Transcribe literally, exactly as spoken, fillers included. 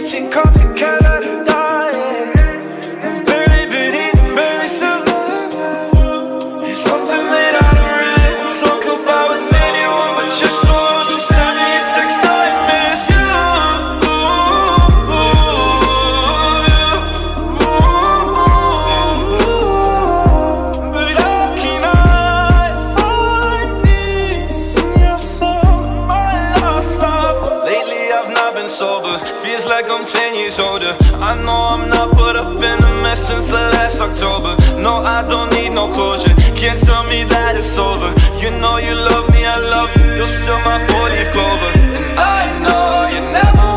Tea, coffee, cat out of diet. I've barely been eating, barely surviving. It's something that I don't really want to talk about with anyone but your soul. Just send me a text, I miss you. But how can I find peace in your soul, my lost love? Lately I've not been sober, feels like I'm ten years older. I know I'm not put up in a mess since the last October. No, I don't need no closure, can't tell me that it's over. You know you love me, I love you, you're still my four-leaf clover. And I know you never